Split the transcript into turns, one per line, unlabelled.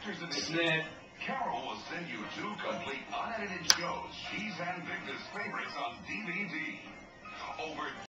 Collector's Edition.
Snip.
Carol will send you 2 complete unedited shows she's and Victor's favorites on DVD. Over